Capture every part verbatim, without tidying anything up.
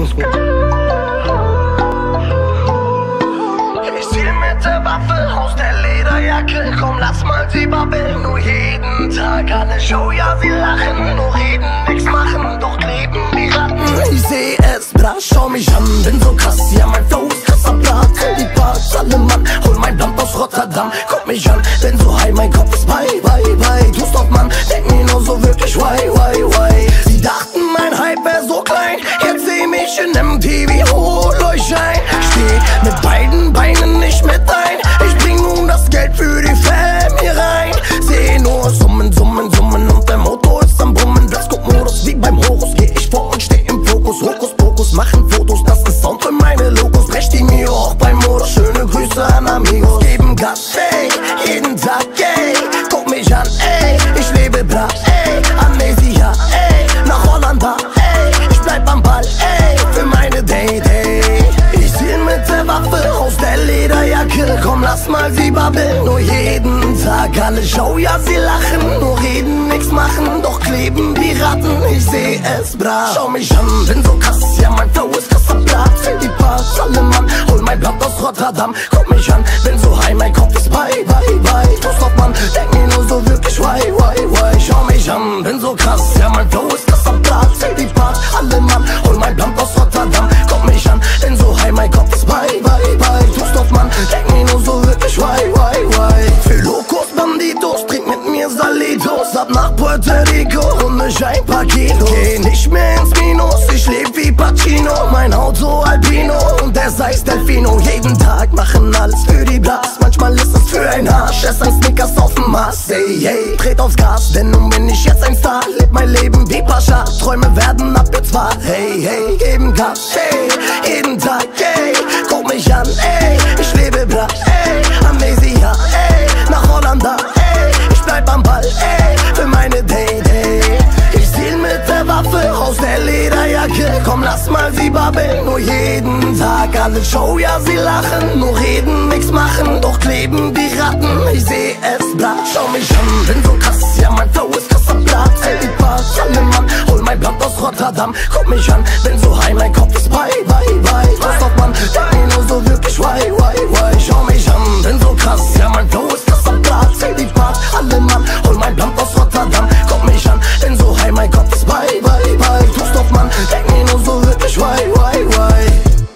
Ich ziel mit der Waffe aus der Lederjacke. Komm, lass mal sie babbeln, nur jeden Tag. Alle Show, ja, sie lachen, nur reden, nix machen, doch kleben wie Ratten. Ich seh es, bra, schau mich an, bin so krass, ja, mein Flow ist krasser Blatt. Die Parts, alle Mann, hol mein Blunt aus Rotterdam. Guck mich an, bin so high, mein Kopf ist bei, bei, bei. Tust auf Mann, denk mir nur so wirklich, why, why, why. Sie dachten, mein Hype wär so klein, jetzt seh mich in M T V, holt euch ein. Steh mit beiden Beinen nicht mit ein. Ich bring nun das Geld für die Fam hier rein. Seh nur Summen, Summen, Summen und der Motor ist am Brummen. Blitzguck-Modus wie beim Horus, geh ich vor und steh im Fokus. Hokus Pokus, machen Fotos, das ist Sound für meine Logos. Brech die mir auch beim Modus, schöne Grüße an Amigos. Geben Gas, ey, jeden Tag, ey, guck mich an, ey, ich lebe brav, ey, Amnesia, ey, nach Holland da, ey, ich bleib am Ball, ey, für meine Day, Day. Ich ziel mit der Waffe aus der Lederjacke, komm, lass mal sie babbeln, nur jeden Tag. Alle Show, ja, sie lachen, nur reden, nix machen, doch kleben wie Ratten. Ich seh es brav, schau mich an, bin so krass, ja, mein Flow ist krasser Blatt. Die Parts, alle Mann, hol mein Blatt aus Rotterdam. Guck mich an, bin so high, mein Kopf ist bei, bei, bei. Tust auf Mann, denk mir nur so wirklich, why, why, why. Schau mich an, bin so krass, ja, mein Flow ist krasser Blatt. Die Parts, alle Mann, hol mein Blatt aus Rotterdam. Guck mich an, bin so high, mein Kopf ist bei, bei, bei. Tust auf Mann, denk mir nur so wirklich, why, why, why. Für Locos, Banditos, trink mit mir Salitos. Ab nach Puerto Rico und ne Scheinpaket. Geh nicht mehr ins Minus, ich leb wie Pacino. Mein Auto Albino und der Seis Delfino. Jeden Tag machen alles für die Blas. Manchmal ist es für ein Arsch, ess ein Snickers auf dem Mars. Hey, hey, dreht aufs Gas, denn nun bin ich jetzt ein Star. Leb mein Leben wie Pascha, Träume werden abgezwart. Hey, hey, geben Gas, hey, jeden Tag, hey, guck mich an, ey, ich lebe brav, ey, Amnesia, ey, nach Holland da, ey, ich bleib am Ball, ey, für meine Day, Day. Ich ziel mit der Waffe aus der Lederjacke, komm, lass mal sie babbeln, nur jeden Tag. Alle Show, ja, sie lachen, nur reden, nix machen, doch kleben wie Ratten. Ich seh es blatt, schau mich an, bin so krass, ja, mein Flow ist krasser Blatt. Die Parts, alle Mann, hol mein Blatt aus Rotterdam. Guck mich an, bin so high, mein Kopf ist bei, bei, bei. Was auf Mann, denk mir nur so wirklich, why, why, why. Schau mich an, bin so krass, ja, mein Flow ist krasser Blatt. Die Parts, alle Mann, hol mein Blatt aus Rotterdam. Guck mich an, bin so high, mein Kopf ist bei, bei, bei. Tust auf Mann, denk mir nur so wirklich, why, why, why.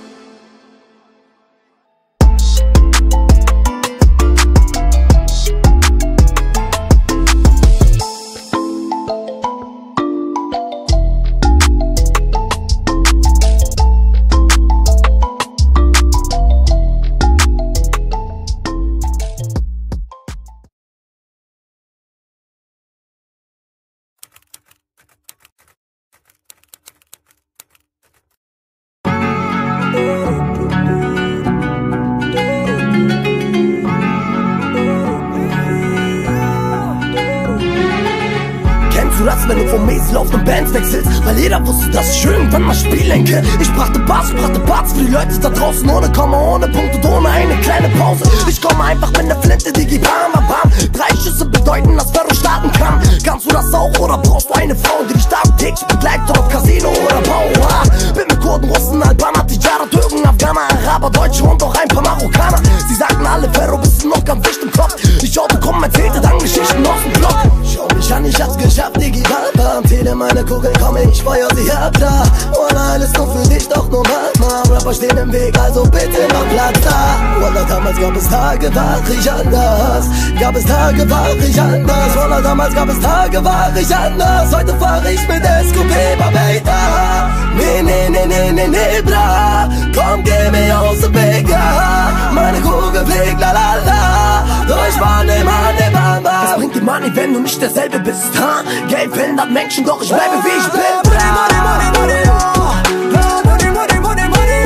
Wenn du vom Mäßel auf den Bands wechselst, weil jeder wusste, dass ich irgendwann mal Spiel lenke. Ich brachte Bars, brachte Parts für die Leute da draußen, ohne Komma, ohne Punkt und ohne eine kleine Pause. Ich komme einfach mit der Flinte, Digi, bam, bam, bam. Drei Schüsse bedeuten, dass Ferro starten kann. Kannst du das auch oder brauchst du eine Frau, die dich tagtäglich begleitet auf Casino oder Bau? Ah, bin mit Kurden, Russen, Albaner, Tijara, Türken, Afghaner, Araber, Deutsche und auch ein paar Marokkaner. Sie sagten alle, Ferro, bist du noch ganz dicht im Kopf. Die Show bekommen erzählte dann Geschichten aus dem Block. Schau mich an, ich hab's geschafft, Digi, bam, bam. Zähle meine Kugeln, komm, ich feuer sie ab, da. Und alles nur für dich, doch nur Mama. Rapper stehen im Weg, also bitte mach Platz da. Wallah, damals gab es Tage, war ich anders. Gab es Tage, war ich anders. Wallah, damals gab es Tage, war ich anders. Heute fahr ich mit S Q P, Babeita. Nee, nee, nee, nee, nee, nee, bra. Komm, geh mir aus dem Weg, ja. Meine Kugel fliegt, la la la. Durch Money, Money, Bamba. Was bringt die Money, wenn du nicht derselbe bist, ha? Geld verändert Menschen, doch ich bleibe wie ich bin. Money, money, money, money, oh. Money, money, money, money,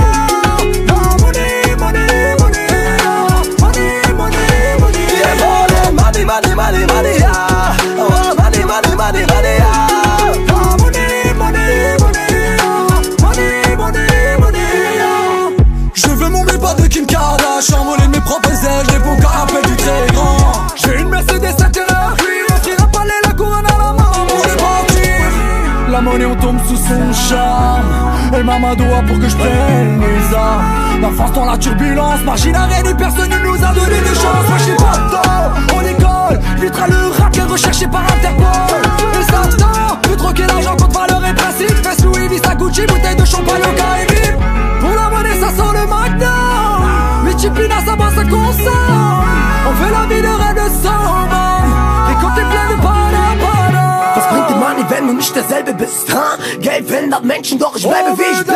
oh. Money, money, money, oh. Money, money, money. Wir wollen Money, money, money, money, ja. Oh, money, money, money, money, ja. Oh, money, money, money, oh. Money, money, money, oh. Je veux mon pas de Kim Kardashian, envoler mes propres ailes, je réponds qu'à appel du très grand. J'ai une Mercedes intérieure, cuir, on tire à palais, la couronne à la main. La monnaie on tombe sous son charme. Et maman doit pour que je prenne les armes. L'enfance dans la turbulence, machine à rien, personne ne nous a donné de chance. Moi j'ai pas de temps, on école, vitra le rap est recherché par Interpol. Et Satan, peut troquer l'argent contre valeur et principe. Fesse Louis V, à Gucci, bouteille de champagne au Caraïbes. Pour la monnaie ça sent le McDonald's. Mais Chipina ça va, ça consomme. On veut la vie de rêve de Samba. Et quand t'es plein de Pada-Pada. Was bringt den Money, wenn du nicht derselbe bist, ha? Geld verändert Menschen, doch ich bleibe wie ich bin.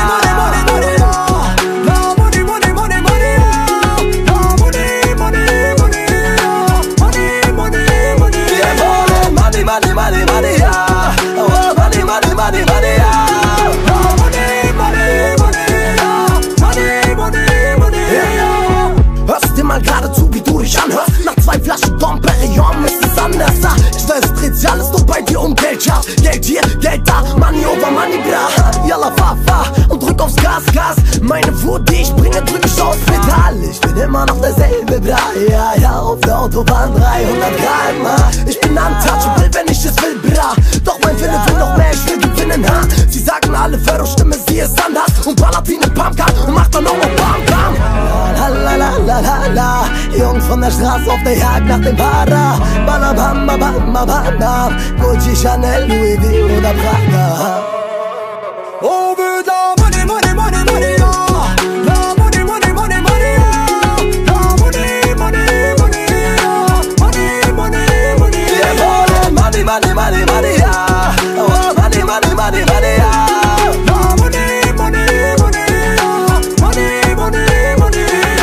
Money, money, money, yeah. Oh, money, money, money, money, yeah. Oh, money, money, money, yeah. Money, money, money, yeah. Hörst dir mal gerade zu, wie du dich anhörst. Nach zwei Flaschen Dom Perignon ist es anders da. Ich weiß, es dreht sich alles nur bei dir um Geld, ja. Geld hier, Geld da, Money over Money, bra. Yalla, fahr, fahr und drück aufs Gas, Gas. Meine Wut, die ich bringe, drück ich aufs Pedal. Ich bin immer noch derselbe, bra. Ja, ja, auf der Autobahn dreihundert Kilometer pro Stunde. Ich bin untouchable, wenn ich es will, bra. Doch mein Wille will noch mehr, ich will gewinnen, ha. Sie sagen alle, Pharaoh-Stimme, sie ist anders. Und ballert wie ne Pumpgun und macht dann auch noch Bam, Bam. La la la la la la. Jungs von der Straße auf der Jagd nach dem Para. Bam, bam, bam, bam, bam, bam. Gucci, Chanel, Louis V oder Prada. On veut de la money, money, money, money, yeah. La money, money, money, money, yeah. La money, money, money, yeah. Money, money, money, yeah. Yeah, money, money, money, money, yeah. Oh, money, money, money, money, yeah. La money, money, money, yeah. Money, money, money,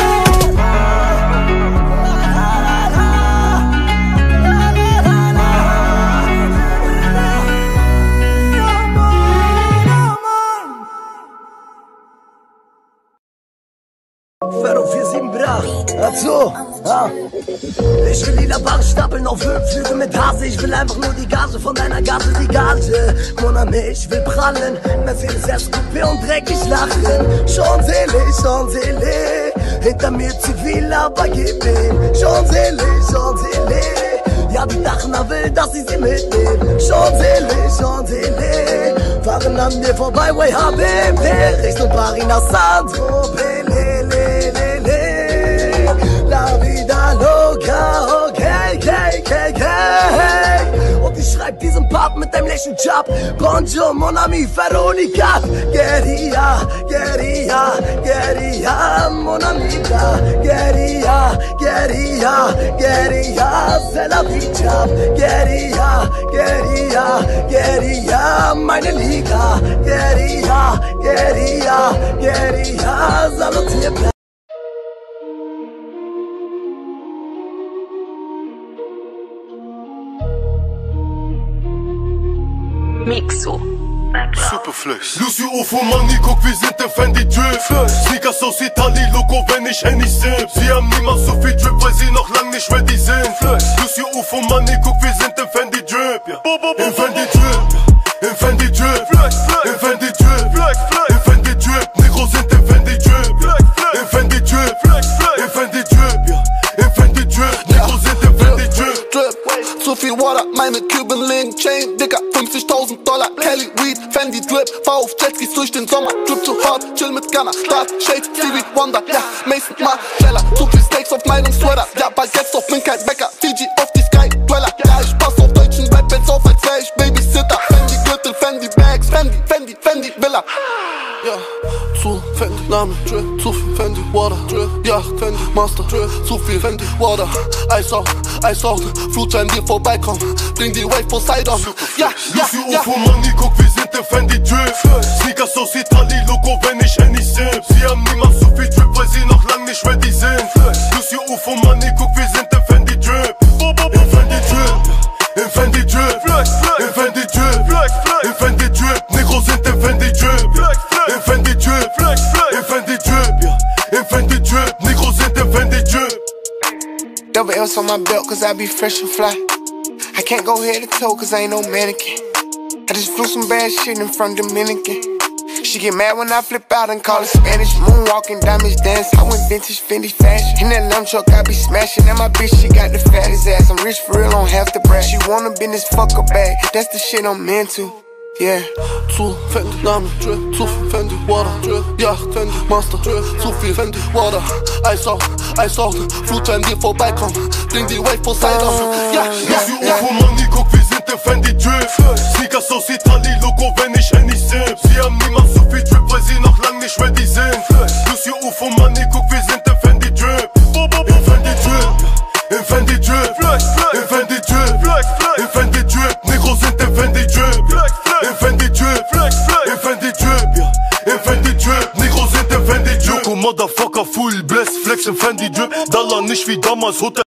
Pharaoh vier sieben, bra. Dazu, ah. Ich will lila Barre stapeln auf Höhenflüge mit Hase. Ich will einfach nur die Gage von deiner Gage, die Gage. Mon ami, ich will prallen. Mercedes erst Coupé und dreckig lachen. Champs-Élysées, Champs-Élysées. Hinter mir zivil, aber gib ihn. Champs-Élysées, Champs-Élysées. Ja, die Dachner will, dass ich sie mitnehmen. Champs-Élysées, Champs-Élysées. Fahren an mir vorbei, way H B P. Richtung Paris nach Saint-Tropez. La vida loca, okay, okay, okay, okay. Und ich schreib diesen Part mit dem lächeln Chap. Bonjour, mon ami, Veronica. Guerilla, guerilla, guerilla, mon amiga. Guerilla, guerilla, guerilla, c'est la vie, Chap. Guerilla, guerilla, guerilla, meine Liga. Guerilla, guerilla, guerilla, salutier. Mixo. Superflex. Lucy Ufo, Money, guck, wir sind im Fendi Drip. Sneakers aus Italien, Logo, wenn ich Henny sip. Sie haben niemals so viel Drip, weil sie noch lang nicht ready sind. Lucy Ufo, Money, guck, wir sind im Fendi Drip. Im Fendi Drip, im Fendi Drip, im Fendi Drip, im Fendi Drip. Negro sind im Fendi Drip, im Fendi Drip, im Fendi Drip, im Fendi Drip. Negro sind im Fendi Drip. Drip, zu viel Water, meine Cuban Link Chain, Dicker, fünfzigtausend Dollar, Kelly Weed, Fendi Drip, fahr auf Jetskis durch den Sommer, Drip to hard, chill mit Gunner, Start, Shades, Stevie Wonder, ja, Mason Margiela, zu viel Steaks auf meinem Sweater, ja, Baguettes auf bin kein Bäcker, Fiji auf die Sky Dweller, ja, ich pass auf deutschen Rap jetzt auf, als wär ich Babysitter, Fendi Gürtel, Fendi Bags, Fendi, Fendi, Fendi Villa, ja, zu Fendi, Name, Drip, zu viel Fendi, Water, Drip, ja, Fendi, Master, Drip, zu viel Fendi, Water, Eis out, Eis out, Flutschein, die vorbeikommen, bring die Wave Poseidon, ja, ja, Lucy ja. Ufo, Money, guck, wir sind im Fendi Drip. Sneakers aus Italien, Logo, wenn ich Henny sip. Sie haben niemals so viel Drip, weil sie noch lang nicht ready sind. Lucy Ufo, Money, guck, wir sind im Fendi Drip. Im Fendi Drip, im Fendi Drip, im Fendi Drip, im Fendi Drip. Negro sind im Fendi Drip, im Fendi Drip, im Fendi Drip, im Fendi Drip. Negro sind im Fendi Drip. Double L's on my belt cause I be fresh and fly. I can't go head to toe cause I ain't no mannequin. I just flew some bad shit in front Dominican. She get mad when I flip out and call it Spanish. Moonwalking, diamonds dance, I went vintage Fendi fashion. In that lump truck I be smashing, and my bitch she got the fattest ass. I'm rich for real, don't have to brag. She wanna business, fuck her bag, that's the shit I'm into. Yeah. Zu Fendi, Name, Drip, zu viel Fendi, Water, Drip, Yacht, Fendi, Master, Drip, zu viel Fendi, Water, Eis out, Eis out, Flut, wenn wir vorbeikommen, bring die Wave vor Side auf, ja, ja, ja, ja. Money, guck, wir sind der Fendi Drip, Sneakers aus Italien, Logo, wenn ich Henny sip. Sie haben niemals so viel Drip, weil sie noch lang nicht ready sind. Lucio U F O Money, guck, wir sind der Fendi Drip, im Fendi Drip, im Fendi Drip, im Fendi Drip, im Fendi Drip, Negro sind der Fendi Drip, im Fendi Drip, im Fendi Drip, im Fendi Drip, Negro sind der Fendi Drip. Joko Motherfucker, full bless, flex im Fendi Drip, Dollar nicht wie damals, Hotel.